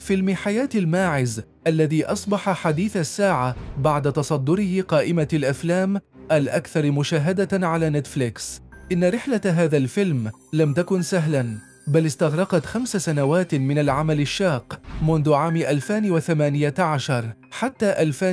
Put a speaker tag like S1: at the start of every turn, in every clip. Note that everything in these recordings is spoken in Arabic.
S1: فيلم حياة الماعز الذي أصبح حديث الساعة بعد تصدره قائمة الأفلام الأكثر مشاهدة على نتفليكس. إن رحلة هذا الفيلم لم تكن سهلاً، بل استغرقت 5 سنوات من العمل الشاق منذ عام 2018 حتى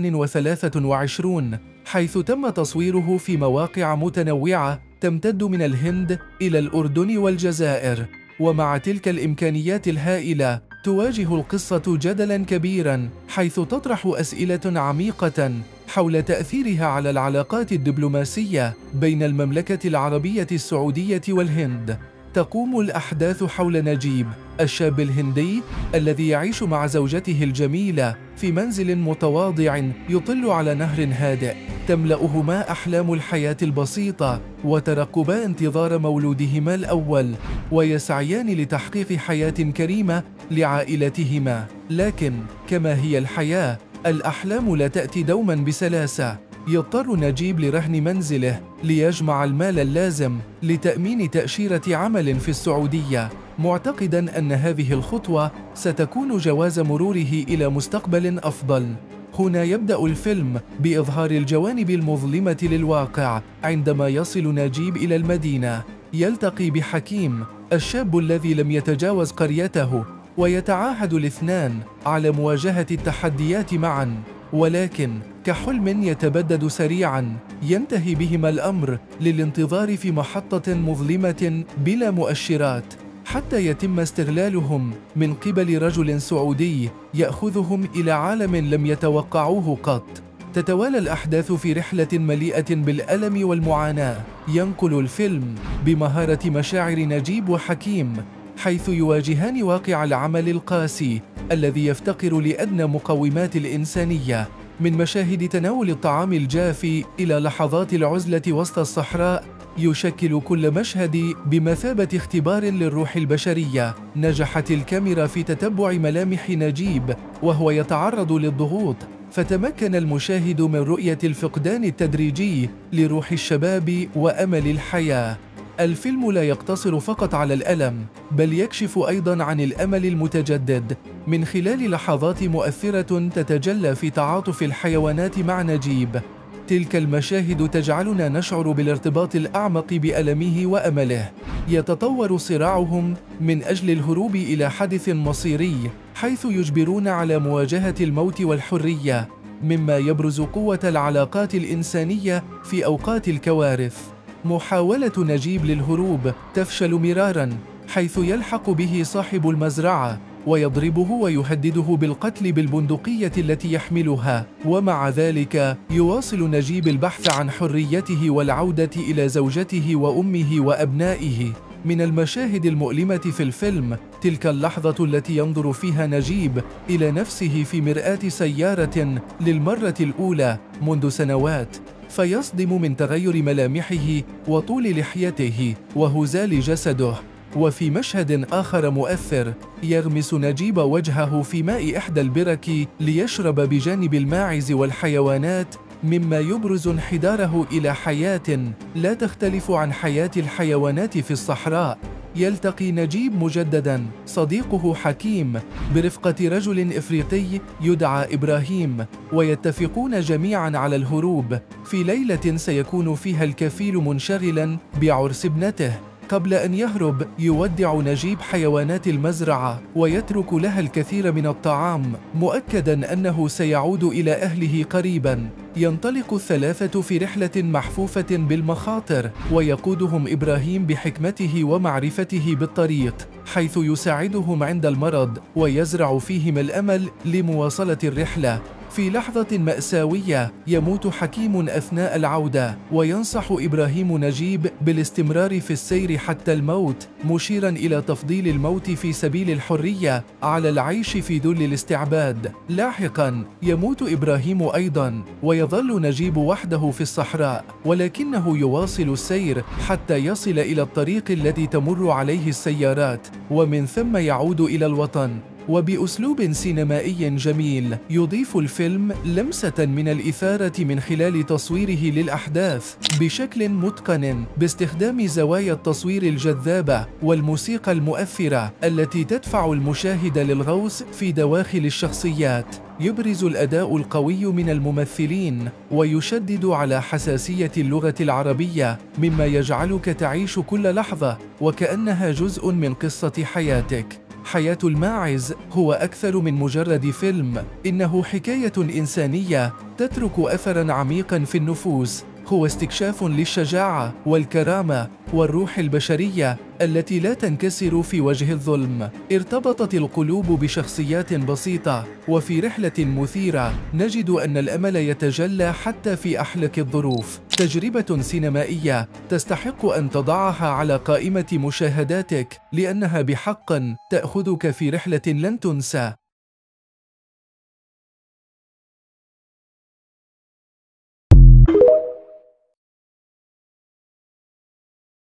S1: 2023، حيث تم تصويره في مواقع متنوعة تمتد من الهند إلى الأردن والجزائر. ومع تلك الإمكانيات الهائلة، تواجه القصة جدلاً كبيراً، حيث تطرح أسئلة عميقة حول تأثيرها على العلاقات الدبلوماسية بين المملكة العربية السعودية والهند. تقوم الأحداث حول نجيب، الشاب الهندي الذي يعيش مع زوجته الجميلة في منزل متواضع يطل على نهر هادئ، تملأهما أحلام الحياة البسيطة وترقبا انتظار مولودهما الأول، ويسعيان لتحقيق حياة كريمة لعائلتهما. لكن كما هي الحياة، الأحلام لا تأتي دوما بسلاسة. يضطر نجيب لرهن منزله ليجمع المال اللازم لتأمين تأشيرة عمل في السعودية، معتقداً أن هذه الخطوة ستكون جواز مروره إلى مستقبل أفضل. هنا يبدأ الفيلم بإظهار الجوانب المظلمة للواقع. عندما يصل نجيب إلى المدينة، يلتقي بحكيم، الشاب الذي لم يتجاوز قريته، ويتعاهد الاثنان على مواجهة التحديات معاً. ولكن كحلم يتبدد سريعاً، ينتهي بهما الأمر للانتظار في محطة مظلمة بلا مؤشرات، حتى يتم استغلالهم من قبل رجل سعودي يأخذهم إلى عالم لم يتوقعوه قط. تتوالى الأحداث في رحلة مليئة بالألم والمعاناة. ينقل الفيلم بمهارة مشاعر نجيب وحكيم، حيث يواجهان واقع العمل القاسي الذي يفتقر لأدنى مقومات الإنسانية، من مشاهد تناول الطعام الجافي إلى لحظات العزلة وسط الصحراء. يشكل كل مشهد بمثابة اختبار للروح البشرية. نجحت الكاميرا في تتبع ملامح نجيب وهو يتعرض للضغوط، فتمكن المشاهد من رؤية الفقدان التدريجي لروح الشباب وأمل الحياة. الفيلم لا يقتصر فقط على الألم، بل يكشف أيضاً عن الأمل المتجدد من خلال لحظات مؤثرة تتجلى في تعاطف الحيوانات مع نجيب. تلك المشاهد تجعلنا نشعر بالارتباط الأعمق بألمه وأمله. يتطور صراعهم من أجل الهروب إلى حدث مصيري، حيث يجبرون على مواجهة الموت والحرية، مما يبرز قوة العلاقات الإنسانية في أوقات الكوارث. محاولة نجيب للهروب تفشل مراراً، حيث يلحق به صاحب المزرعة ويضربه ويهدده بالقتل بالبندقية التي يحملها. ومع ذلك يواصل نجيب البحث عن حريته والعودة إلى زوجته وأمه وأبنائه. من المشاهد المؤلمة في الفيلم تلك اللحظة التي ينظر فيها نجيب إلى نفسه في مرآة سيارة للمرة الأولى منذ سنوات، فيصدم من تغير ملامحه وطول لحيته وهزال جسده. وفي مشهد آخر مؤثر، يغمس نجيب وجهه في ماء إحدى البرك ليشرب بجانب الماعز والحيوانات، مما يبرز انحداره إلى حياة لا تختلف عن حياة الحيوانات في الصحراء. يلتقي نجيب مجدداً صديقه حكيم برفقة رجل إفريقي يدعى إبراهيم، ويتفقون جميعاً على الهروب في ليلة سيكون فيها الكفيل منشغلاً بعرس ابنته. قبل أن يهرب، يودع نجيب حيوانات المزرعة ويترك لها الكثير من الطعام، مؤكداً أنه سيعود إلى أهله قريباً. ينطلق الثلاثة في رحلة محفوفة بالمخاطر، ويقودهم إبراهيم بحكمته ومعرفته بالطريق، حيث يساعدهم عند المرض ويزرع فيهم الأمل لمواصلة الرحلة. في لحظة مأساوية يموت حكيم أثناء العودة، وينصح إبراهيم نجيب بالاستمرار في السير حتى الموت، مشيرا إلى تفضيل الموت في سبيل الحرية على العيش في ذل الاستعباد. لاحقا يموت إبراهيم أيضا، ويظل نجيب وحده في الصحراء، ولكنه يواصل السير حتى يصل إلى الطريق الذي تمر عليه السيارات، ومن ثم يعود إلى الوطن. وبأسلوب سينمائي جميل يضيف الفيلم لمسة من الإثارة من خلال تصويره للأحداث بشكل متقن باستخدام زوايا التصوير الجذابة والموسيقى المؤثرة التي تدفع المشاهد للغوص في دواخل الشخصيات. يبرز الأداء القوي من الممثلين ويشدد على حساسية اللغة العربية، مما يجعلك تعيش كل لحظة وكأنها جزء من قصة حياتك. حياة الماعز هو أكثر من مجرد فيلم، إنه حكاية إنسانية تترك أثراً عميقاً في النفوس. هو استكشاف للشجاعة والكرامة والروح البشرية التي لا تنكسر في وجه الظلم. ارتبطت القلوب بشخصيات بسيطة، وفي رحلة مثيرة نجد أن الأمل يتجلى حتى في أحلك الظروف. تجربة سينمائية تستحق أن تضعها على قائمة مشاهداتك، لأنها بحق تأخذك في رحلة لن تنسى.